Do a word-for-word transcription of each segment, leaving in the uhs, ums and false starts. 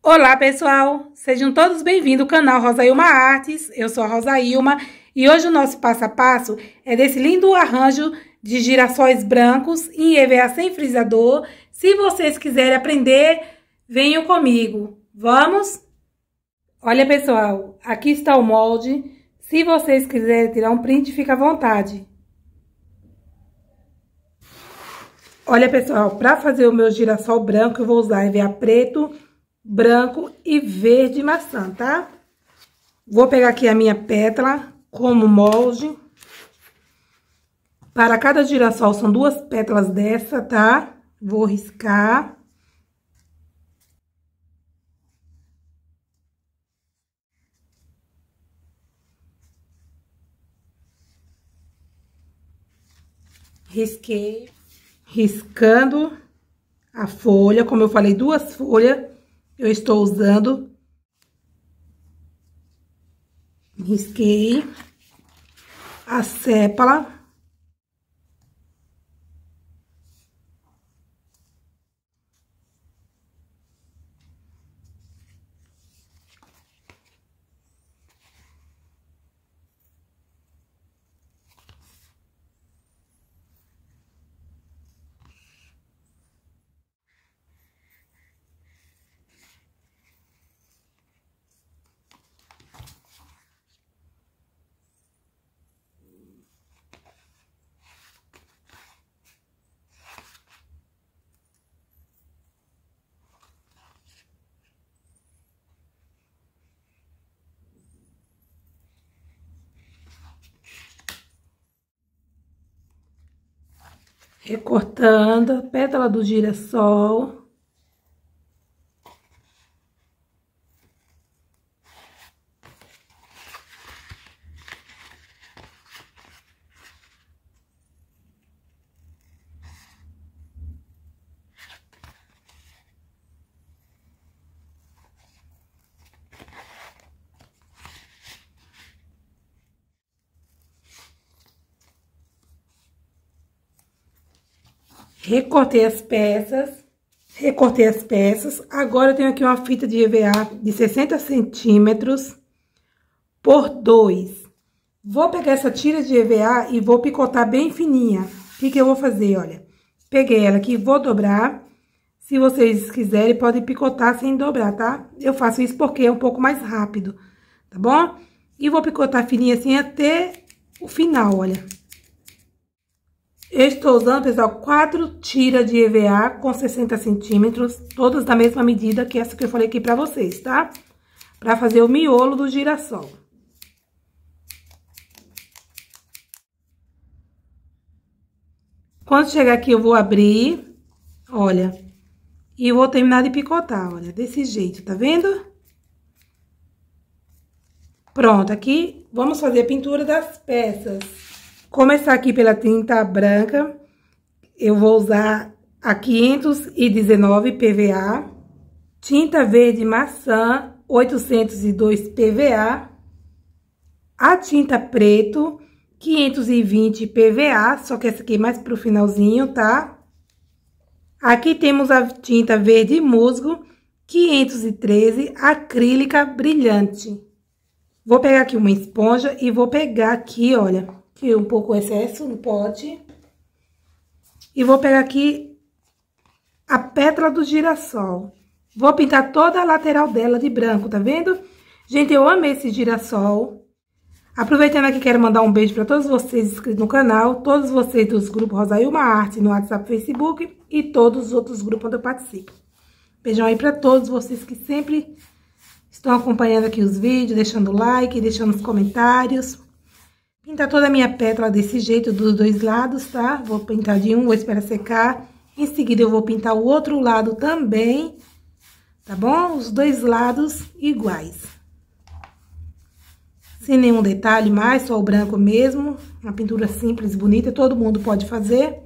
Olá, pessoal! Sejam todos bem-vindos ao canal Rosailma Artes. Eu sou a Rosailma e hoje o nosso passo a passo é desse lindo arranjo de girassóis brancos em E V A sem frisador. Se vocês quiserem aprender, venham comigo. Vamos? Olha, pessoal, aqui está o molde. Se vocês quiserem tirar um print, fica à vontade. Olha, pessoal, para fazer o meu girassol branco, eu vou usar E V A preto, branco e verde maçã, tá? Vou pegar aqui a minha pétala como molde. Para cada girassol são duas pétalas dessa, tá? Vou riscar. Risquei. Riscando a folha, como eu falei, duas folhas. Eu estou usando, risquei a sépala. Recortando a pétala do girassol. Recortei as peças, recortei as peças. Agora eu tenho aqui uma fita de E V A de sessenta centímetros por dois. Vou pegar essa tira de E V A e vou picotar bem fininha. O que que eu vou fazer, olha? Peguei ela aqui, vou dobrar. Se vocês quiserem, podem picotar sem dobrar, tá? Eu faço isso porque é um pouco mais rápido, tá bom? E vou picotar fininha assim até o final, olha. Eu estou usando, pessoal, quatro tiras de E V A com sessenta centímetros, todas da mesma medida que essa que eu falei aqui pra vocês, tá? Pra fazer o miolo do girassol. Quando chegar aqui, eu vou abrir, olha, e vou terminar de picotar, olha, desse jeito, tá vendo? Pronto, aqui, vamos fazer a pintura das peças. Começar aqui pela tinta branca, eu vou usar a quinhentos e dezenove P V A, tinta verde maçã oitocentos e dois P V A, a tinta preto quinhentos e vinte P V A, só que essa aqui é mais pro finalzinho, tá? Aqui temos a tinta verde musgo quinhentos e treze acrílica brilhante. Vou pegar aqui uma esponja e vou pegar aqui, olha, que um pouco excesso no pote. E vou pegar aqui a pétala do girassol. Vou pintar toda a lateral dela de branco, tá vendo? Gente, eu amei esse girassol. Aproveitando aqui, quero mandar um beijo para todos vocês inscritos no canal, todos vocês dos grupos Rosailma Arte no WhatsApp, Facebook e todos os outros grupos onde eu participo. Beijão aí para todos vocês que sempre estão acompanhando aqui os vídeos, deixando like, deixando os comentários. Pintar toda a minha pétala desse jeito, dos dois lados, tá? Vou pintar de um, vou esperar secar. Em seguida, eu vou pintar o outro lado também, tá bom? Os dois lados iguais. Sem nenhum detalhe mais, só o branco mesmo. Uma pintura simples, bonita, todo mundo pode fazer.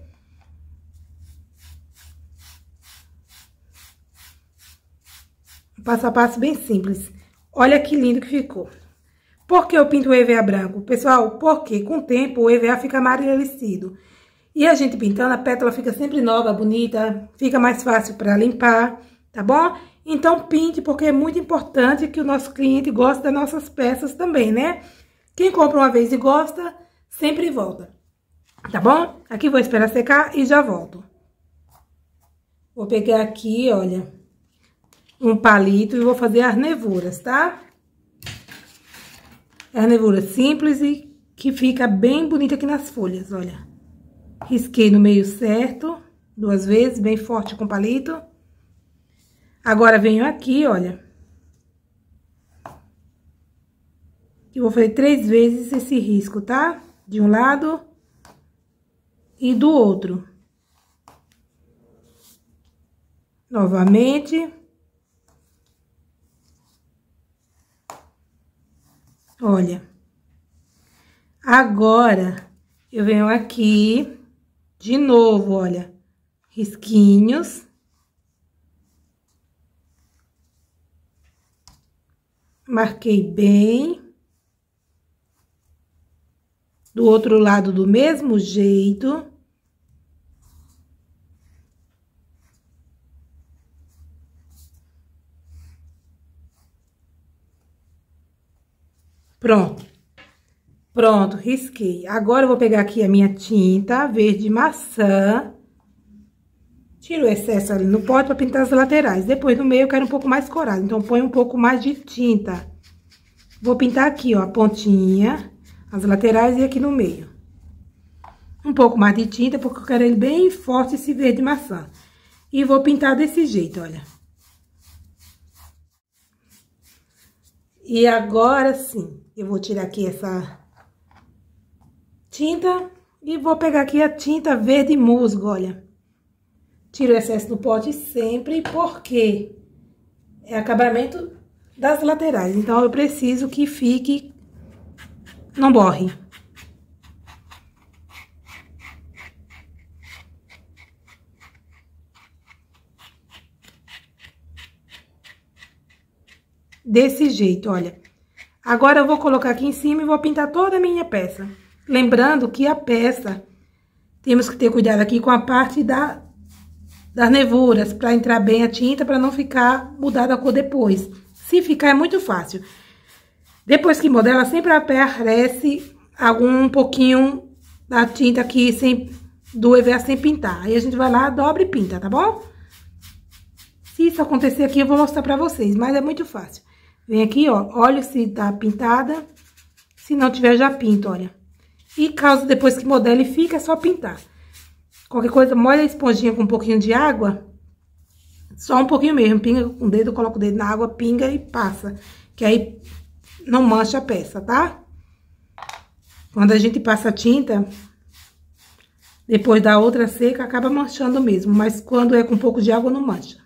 Passo a passo bem simples. Olha que lindo que ficou. Por que eu pinto o E V A branco? Pessoal, porque com o tempo o E V A fica amarelecido. E a gente pintando, a pétala fica sempre nova, bonita, fica mais fácil para limpar, tá bom? Então, pinte, porque é muito importante que o nosso cliente goste das nossas peças também, né? Quem compra uma vez e gosta, sempre volta. Tá bom? Aqui vou esperar secar e já volto. Vou pegar aqui, olha, um palito e vou fazer as nervuras, tá? É a nervura simples e que fica bem bonita aqui nas folhas, olha. Risquei no meio certo, duas vezes, bem forte com o palito. Agora, venho aqui, olha. E vou fazer três vezes esse risco, tá? De um lado e do outro. Novamente. Olha. Agora, eu venho aqui, de novo, olha, risquinhos. Marquei bem. Do outro lado, do mesmo jeito. Pronto. Pronto, risquei. Agora, eu vou pegar aqui a minha tinta verde maçã. Tiro o excesso ali no pote para pintar as laterais. Depois, no meio, eu quero um pouco mais corado. Então, põe um pouco mais de tinta. Vou pintar aqui, ó, a pontinha, as laterais e aqui no meio. Um pouco mais de tinta, porque eu quero ele bem forte, esse verde maçã. E vou pintar desse jeito, olha. E agora, sim, eu vou tirar aqui essa tinta e vou pegar aqui a tinta verde musgo, olha. Tiro o excesso do pote sempre, porque é acabamento das laterais. Então, eu preciso que fique, não borre. Desse jeito, olha. Agora, eu vou colocar aqui em cima e vou pintar toda a minha peça. Lembrando que a peça, temos que ter cuidado aqui com a parte da, das nervuras, para entrar bem a tinta, para não ficar mudada a cor depois. Se ficar, é muito fácil. Depois que modela, sempre aparece algum pouquinho da tinta aqui sem, do E V A sem pintar. Aí, a gente vai lá, dobra e pinta, tá bom? Se isso acontecer aqui, eu vou mostrar pra vocês, mas é muito fácil. Vem aqui, ó, olha se tá pintada. Se não tiver, já pinto, olha. E caso depois que modele fica, é só pintar. Qualquer coisa, molha a esponjinha com um pouquinho de água. Só um pouquinho mesmo, pinga com o dedo, coloca o dedo na água, pinga e passa. Que aí não mancha a peça, tá? Quando a gente passa a tinta, depois da outra seca, acaba manchando mesmo. Mas quando é com um pouco de água, não mancha.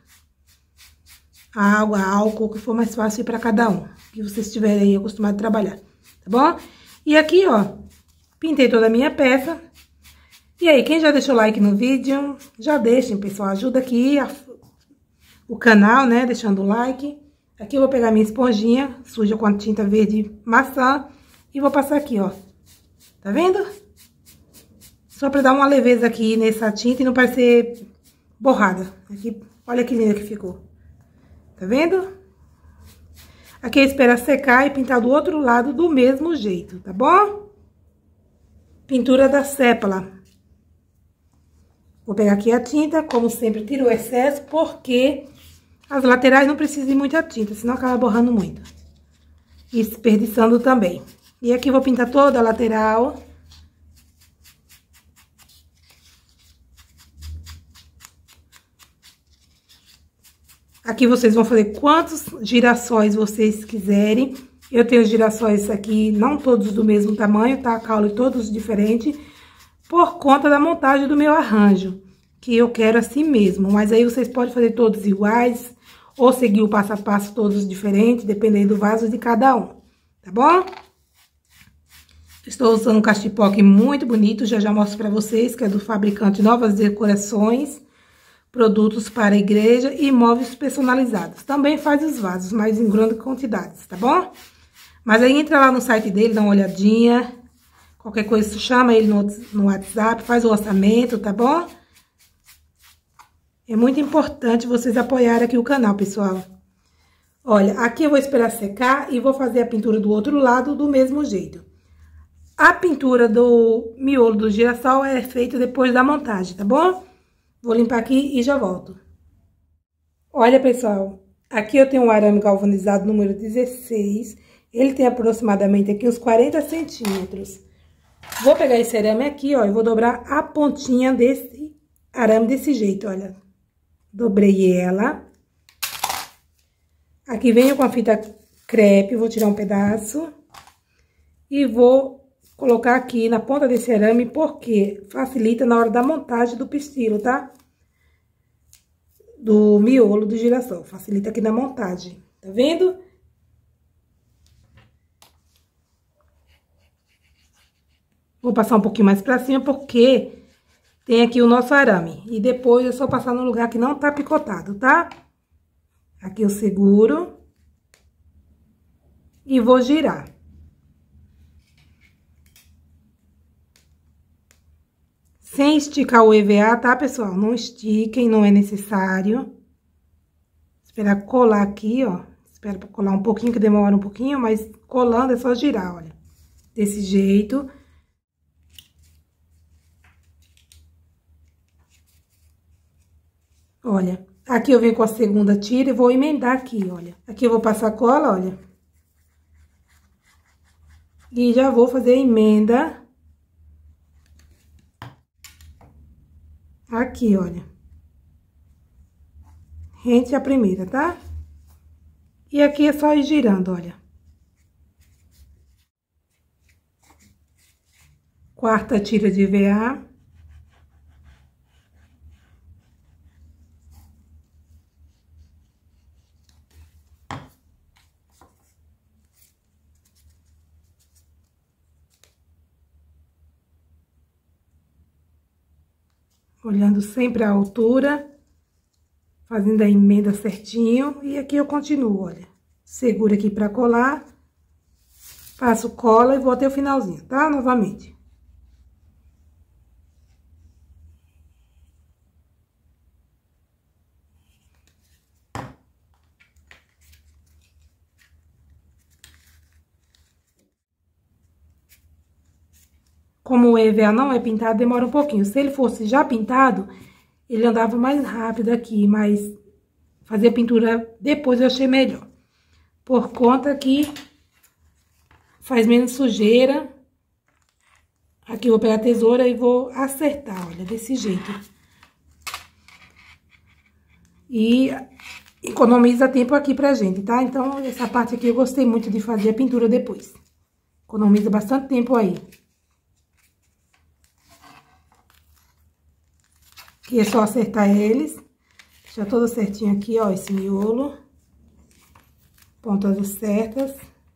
A água, álcool, o que for mais fácil para cada um. Que vocês estiverem aí acostumados a trabalhar, tá bom? E aqui, ó, pintei toda a minha peça. E aí, quem já deixou like no vídeo, já deixem, pessoal. Ajuda aqui a, o canal, né? Deixando o like. Aqui eu vou pegar minha esponjinha, suja com a tinta verde maçã. E vou passar aqui, ó. Tá vendo? Só pra dar uma leveza aqui nessa tinta e não parecer borrada. Aqui, olha que linda que ficou. Tá vendo? Aqui eu espero secar e pintar do outro lado do mesmo jeito, tá bom? Pintura da sépala. Vou pegar aqui a tinta, como sempre, tiro o excesso, porque as laterais não precisam de muita tinta, senão acaba borrando muito. E desperdiçando também. E aqui vou pintar toda a lateral. Aqui vocês vão fazer quantos girassóis vocês quiserem. Eu tenho girassóis aqui, não todos do mesmo tamanho, tá? Caule todos diferentes, por conta da montagem do meu arranjo, que eu quero assim mesmo. Mas aí vocês podem fazer todos iguais, ou seguir o passo a passo todos diferentes, dependendo do vaso de cada um, tá bom? Estou usando um cachipoque muito bonito, já já mostro pra vocês, que é do fabricante Novas Decorações. Produtos para igreja e móveis personalizados. Também faz os vasos, mas em grandes quantidades, tá bom? Mas aí entra lá no site dele, dá uma olhadinha. Qualquer coisa, chama ele no, no WhatsApp, faz o orçamento, tá bom? É muito importante vocês apoiarem aqui o canal, pessoal. Olha, aqui eu vou esperar secar e vou fazer a pintura do outro lado do mesmo jeito. A pintura do miolo do girassol é feita depois da montagem, tá bom? Vou limpar aqui e já volto. Olha, pessoal, aqui eu tenho um arame galvanizado número dezesseis. Ele tem aproximadamente aqui uns quarenta centímetros. Vou pegar esse arame aqui, ó, e vou dobrar a pontinha desse arame desse jeito, olha. Dobrei ela. Aqui venho com a fita crepe, vou tirar um pedaço. E vou colocar aqui na ponta desse arame, porque facilita na hora da montagem do pistilo, tá? Do miolo do girassol, facilita aqui na montagem, tá vendo? Vou passar um pouquinho mais pra cima, porque tem aqui o nosso arame. E depois é só passar no lugar que não tá picotado, tá? Aqui eu seguro. E vou girar. Sem esticar o E V A, tá, pessoal? Não estiquem, não é necessário. Esperar colar aqui, ó. Espera pra colar um pouquinho, que demora um pouquinho, mas colando é só girar, olha. Desse jeito. Olha, aqui eu venho com a segunda tira e vou emendar aqui, olha. Aqui eu vou passar cola, olha. E já vou fazer a emenda. Aqui, olha. Rente a primeira, tá? E aqui é só ir girando, olha. Quarta tira de E V A. Olhando sempre a altura, fazendo a emenda certinho. E aqui eu continuo, olha. Seguro aqui pra colar. Passo cola e vou até o finalzinho, tá? Novamente. Como o E V A não é pintado, demora um pouquinho. Se ele fosse já pintado, ele andava mais rápido aqui, mas fazer a pintura depois eu achei melhor. Por conta que faz menos sujeira. Aqui eu vou pegar a tesoura e vou acertar, olha, desse jeito. E economiza tempo aqui pra gente, tá? Então, essa parte aqui eu gostei muito de fazer a pintura depois. Economiza bastante tempo aí. Aqui é só acertar eles. Já todo certinho aqui, ó, esse miolo. Pontas certas.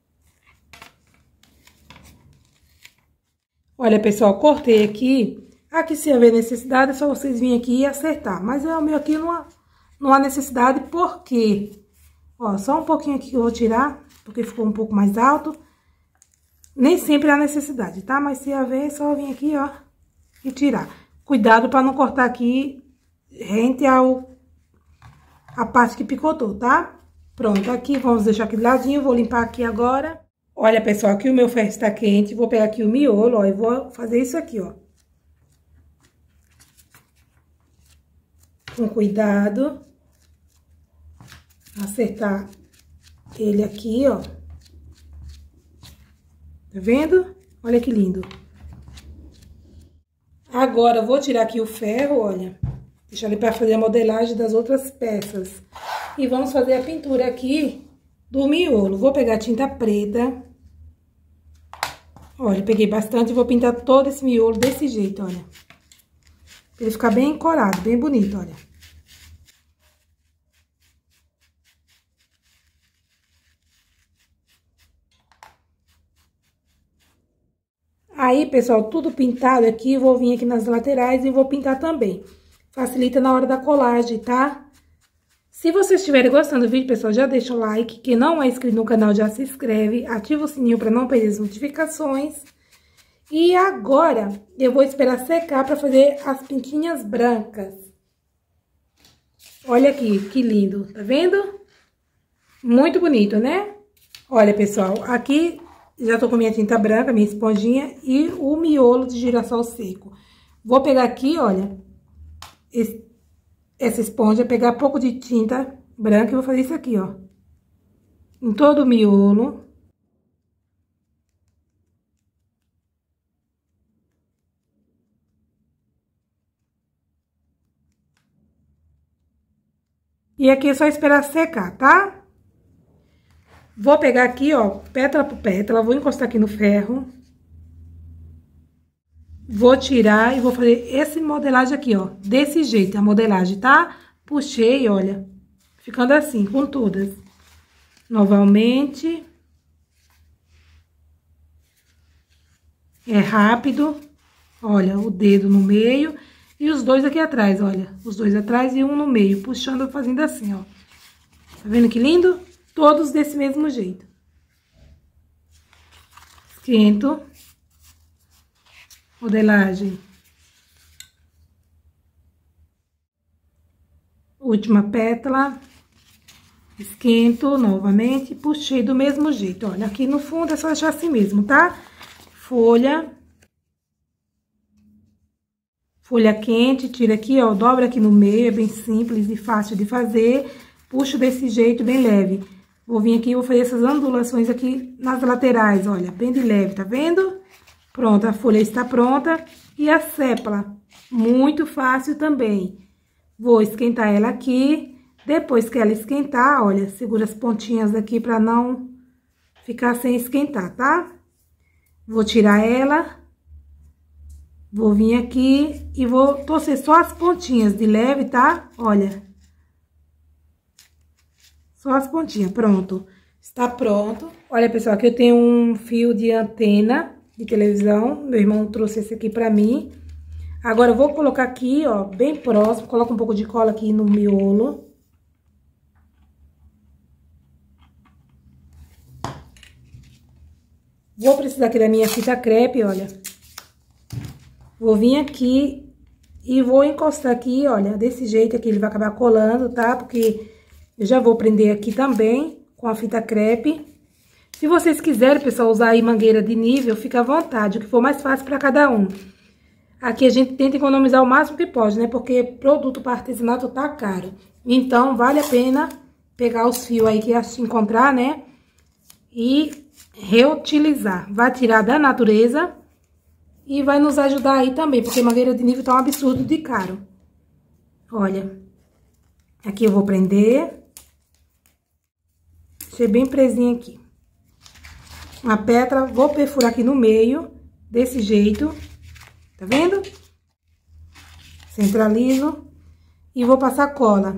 Olha, pessoal, cortei aqui. Aqui, se haver necessidade, é só vocês virem aqui e acertar. Mas o meu aqui não há, não há necessidade, porque... Ó, só um pouquinho aqui que eu vou tirar, porque ficou um pouco mais alto. Nem sempre há necessidade, tá? Mas se haver, é só vir aqui, ó, e tirar. Cuidado para não cortar aqui rente ao a parte que picotou, tá? Pronto, aqui vamos deixar aqui de ladinho, vou limpar aqui agora. Olha, pessoal, aqui o meu ferro está quente, vou pegar aqui o miolo, ó, e vou fazer isso aqui, ó. Com cuidado. Acertar ele aqui, ó. Tá vendo? Olha que lindo. Agora, eu vou tirar aqui o ferro, olha. Deixar ele para fazer a modelagem das outras peças. E vamos fazer a pintura aqui do miolo. Vou pegar a tinta preta. Olha, peguei bastante e vou pintar todo esse miolo desse jeito, olha. Pra ele ficar bem corado, bem bonito, olha. Aí, pessoal, tudo pintado aqui, vou vir aqui nas laterais e vou pintar também. Facilita na hora da colagem, tá? Se vocês estiverem gostando do vídeo, pessoal, já deixa o like. Quem não é inscrito no canal, já se inscreve. Ativa o sininho para não perder as notificações. E agora, eu vou esperar secar para fazer as pintinhas brancas. Olha aqui, que lindo, tá vendo? Muito bonito, né? Olha, pessoal, aqui já tô com minha tinta branca, minha esponjinha e o miolo de girassol seco. Vou pegar aqui, olha, esse, essa esponja, pegar um pouco de tinta branca e vou fazer isso aqui, ó. Em todo o miolo. E aqui é só esperar secar, tá? Vou pegar aqui, ó, pétala por pétala, vou encostar aqui no ferro. Vou tirar e vou fazer esse modelagem aqui, ó, desse jeito, a modelagem, tá? Puxei, olha, ficando assim, com todas. Novamente. É rápido. Olha, o dedo no meio e os dois aqui atrás, olha. Os dois atrás e um no meio, puxando, fazendo assim, ó. Tá vendo que lindo? Todos desse mesmo jeito. Esquento. Modelagem. Última pétala. Esquento novamente, puxei do mesmo jeito. Olha, aqui no fundo é só deixar assim mesmo, tá? Folha. Folha quente, tira aqui, ó, dobra aqui no meio, é bem simples e fácil de fazer. Puxo desse jeito, bem leve. Vou vir aqui e vou fazer essas ondulações aqui nas laterais, olha, bem de leve, tá vendo? Pronto, a folha está pronta. E a sépala, muito fácil também. Vou esquentar ela aqui. Depois que ela esquentar, olha, segura as pontinhas aqui pra não ficar sem esquentar, tá? Vou tirar ela. Vou vir aqui e vou torcer só as pontinhas de leve, tá? Olha. Só as pontinhas, pronto. Está pronto. Olha, pessoal, aqui eu tenho um fio de antena de televisão. Meu irmão trouxe esse aqui pra mim. Agora, eu vou colocar aqui, ó, bem próximo. Coloca um pouco de cola aqui no miolo. Vou precisar aqui da minha fita crepe, olha. Vou vir aqui e vou encostar aqui, olha, desse jeito aqui ele vai acabar colando, tá? Porque eu já vou prender aqui também com a fita crepe. Se vocês quiserem, pessoal, usar aí mangueira de nível, fica à vontade, o que for mais fácil para cada um. Aqui a gente tenta economizar o máximo que pode, né? Porque produto para artesanato tá caro. Então, vale a pena pegar os fios aí que a gente encontrar, né? E reutilizar. Vai tirar da natureza e vai nos ajudar aí também, porque mangueira de nível tá um absurdo de caro. Olha, aqui eu vou prender. Deixei bem presinha aqui. Uma pétala, vou perfurar aqui no meio, desse jeito. Tá vendo? Centralizo e vou passar cola.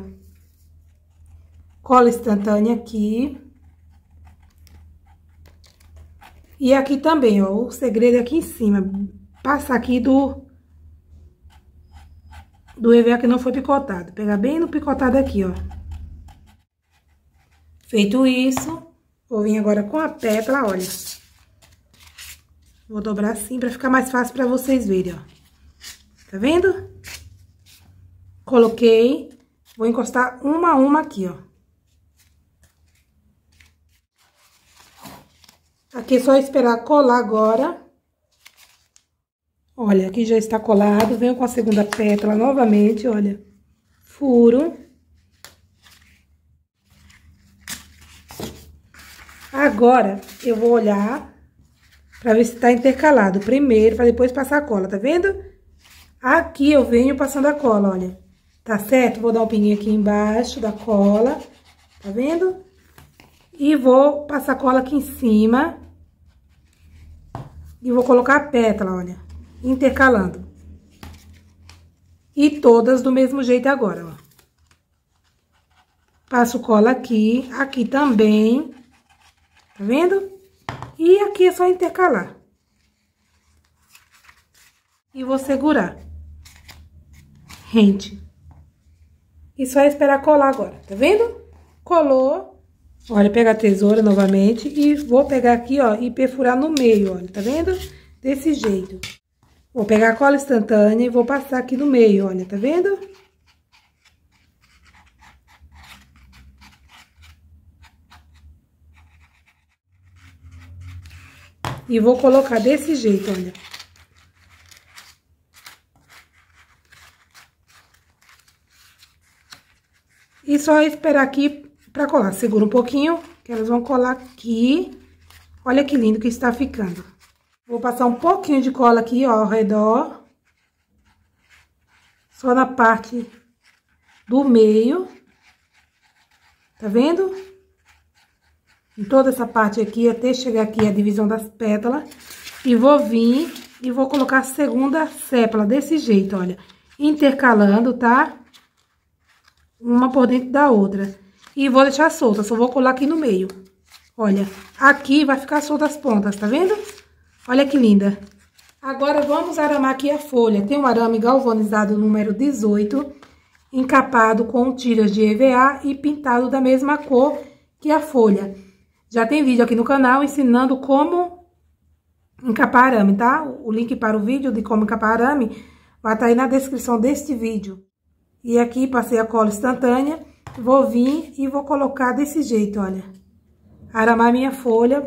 Cola instantânea aqui. E aqui também, ó, o segredo é aqui em cima. Passar aqui do... Do E V A que não foi picotado. Pegar bem no picotado aqui, ó. Feito isso, vou vir agora com a pétala, olha. Vou dobrar assim pra ficar mais fácil pra vocês verem, ó. Tá vendo? Coloquei. Vou encostar uma a uma aqui, ó. Aqui é só esperar colar agora. Olha, aqui já está colado. Venho com a segunda pétala novamente, olha. Furo. Agora, eu vou olhar pra ver se tá intercalado primeiro, pra depois passar a cola, tá vendo? Aqui eu venho passando a cola, olha. Tá certo? Vou dar um pinguinho aqui embaixo da cola, tá vendo? E vou passar a cola aqui em cima. E vou colocar a pétala, olha, intercalando. E todas do mesmo jeito agora, ó. Passo cola aqui, aqui também. Tá vendo? E aqui é só intercalar. E vou segurar. Rente. E só esperar colar agora, tá vendo? Colou. Olha, pega a tesoura novamente e vou pegar aqui, ó, e perfurar no meio, olha, tá vendo? Desse jeito. Vou pegar a cola instantânea e vou passar aqui no meio, olha, tá vendo? E vou colocar desse jeito, olha. E só esperar aqui pra colar. Segura um pouquinho, que elas vão colar aqui. Olha que lindo que está ficando. Vou passar um pouquinho de cola aqui, ó, ao redor. Só na parte do meio. Tá vendo? Em toda essa parte aqui, até chegar aqui a divisão das pétalas. E vou vir e vou colocar a segunda sépala desse jeito, olha. Intercalando, tá? Uma por dentro da outra. E vou deixar solta, só vou colar aqui no meio. Olha, aqui vai ficar solta as pontas, tá vendo? Olha que linda. Agora, vamos aramar aqui a folha. Tem um arame galvanizado número dezoito, encapado com tiras de E V A e pintado da mesma cor que a folha. Já tem vídeo aqui no canal ensinando como encapar arame, tá? O link para o vídeo de como encapar arame vai estar aí na descrição deste vídeo. E aqui, passei a cola instantânea, vou vir e vou colocar desse jeito, olha. Aramar minha folha.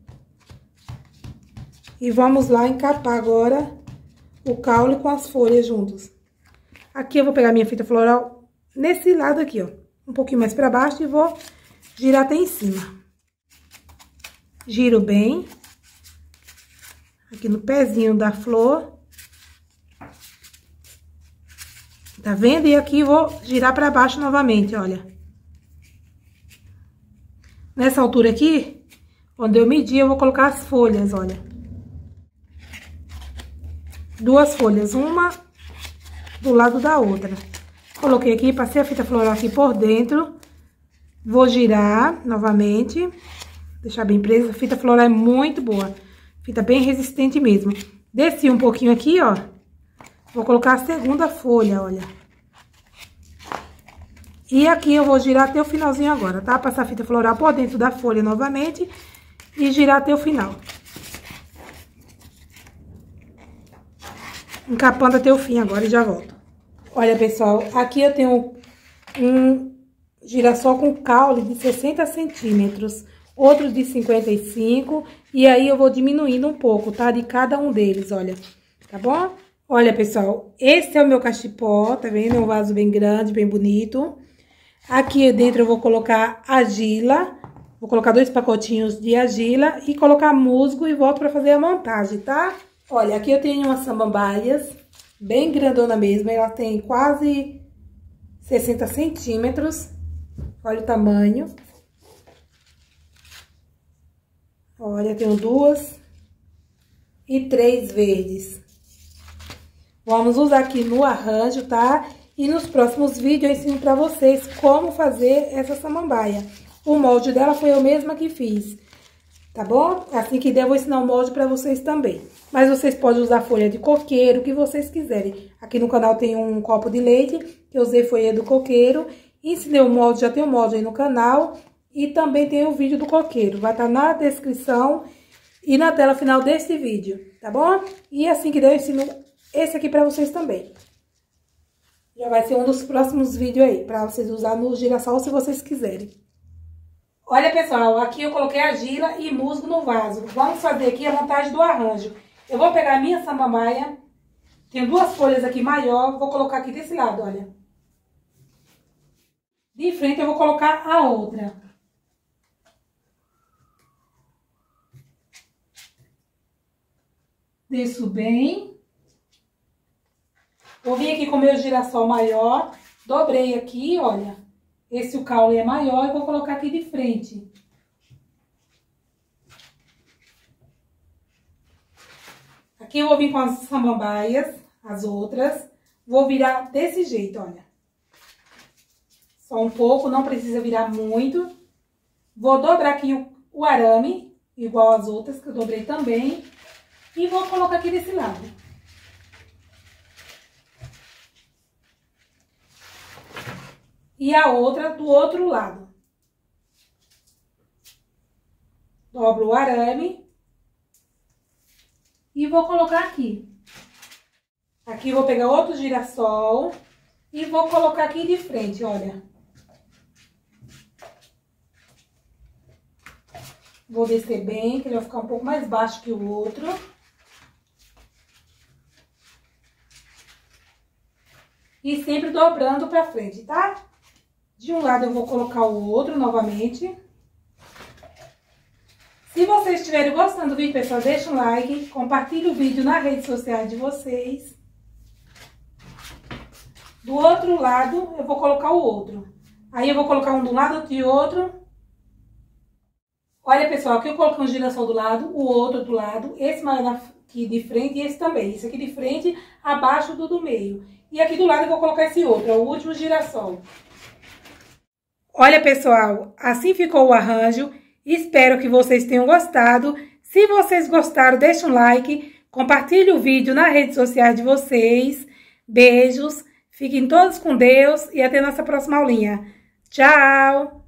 E vamos lá encapar agora o caule com as folhas juntos. Aqui eu vou pegar minha fita floral nesse lado aqui, ó. Um pouquinho mais pra baixo e vou girar até em cima. Giro bem. Aqui no pezinho da flor. Tá vendo? E aqui vou girar pra baixo novamente, olha. Nessa altura aqui, onde eu medi, eu vou colocar as folhas, olha. Duas folhas, uma do lado da outra. Coloquei aqui, passei a fita floral aqui por dentro. Vou girar novamente. Deixar bem presa. A fita floral é muito boa. Fita bem resistente mesmo. Desci um pouquinho aqui, ó. Vou colocar a segunda folha, olha. E aqui eu vou girar até o finalzinho agora, tá? Passar a fita floral por dentro da folha novamente e girar até o final. Encapando até o fim agora e já volto. Olha, pessoal, aqui eu tenho um girassol com caule de sessenta centímetros, outro de cinquenta e cinco, e aí eu vou diminuindo um pouco, tá? De cada um deles, olha, tá bom? Olha, pessoal, esse é o meu cachepó, tá vendo? É um vaso bem grande, bem bonito. Aqui dentro eu vou colocar argila, vou colocar dois pacotinhos de argila e colocar musgo e volto pra fazer a montagem, tá? Olha, aqui eu tenho umas samambaias, bem grandona mesmo, ela tem quase sessenta centímetros, olha o tamanho. Olha, tenho duas e três verdes. Vamos usar aqui no arranjo, tá? E nos próximos vídeos eu ensino pra vocês como fazer essa samambaia. O molde dela foi eu mesma que fiz, tá bom? Assim que der, eu vou ensinar o molde pra vocês também. Mas vocês podem usar folha de coqueiro, o que vocês quiserem. Aqui no canal tem um copo de leite, que eu usei folha do coqueiro. Ensinei o molde, já tem o molde aí no canal. E também tem o vídeo do coqueiro, vai estar na descrição e na tela final desse vídeo, tá bom? E assim que der, eu ensino esse aqui pra vocês também. Já vai ser um dos próximos vídeos aí, pra vocês usar no girassol se vocês quiserem. Olha, pessoal, aqui eu coloquei argila e musgo no vaso. Vamos fazer aqui a montagem do arranjo. Eu vou pegar a minha samambaia, tenho duas folhas aqui maior, vou colocar aqui desse lado, olha. De frente eu vou colocar a outra. Desço bem. Vou vir aqui com o meu girassol maior, dobrei aqui, olha. Esse o caule é maior e vou colocar aqui de frente. Aqui eu vou vir com as samambaias, as outras. Vou virar desse jeito, olha. Só um pouco, não precisa virar muito. Vou dobrar aqui o, o arame, igual as outras que eu dobrei também. E vou colocar aqui desse lado. E a outra do outro lado. Dobro o arame. E vou colocar aqui. Aqui eu vou pegar outro girassol. E vou colocar aqui de frente, olha. Vou descer bem, que ele vai ficar um pouco mais baixo que o outro. E sempre dobrando pra frente, tá? De um lado eu vou colocar o outro novamente. Se vocês estiverem gostando do vídeo, pessoal, deixa um like, compartilhe o vídeo nas redes sociais de vocês. Do outro lado, eu vou colocar o outro. Aí eu vou colocar um do lado e outro. Olha, pessoal, aqui eu coloquei um girassol do lado, o outro do lado, esse maior aqui de frente e esse também. Esse aqui de frente, abaixo do do meio. E aqui do lado eu vou colocar esse outro, é o último girassol. Olha, pessoal, assim ficou o arranjo. Espero que vocês tenham gostado. Se vocês gostaram, deixa um like, compartilhe o vídeo nas redes sociais de vocês. Beijos, fiquem todos com Deus e até nossa próxima aulinha. Tchau!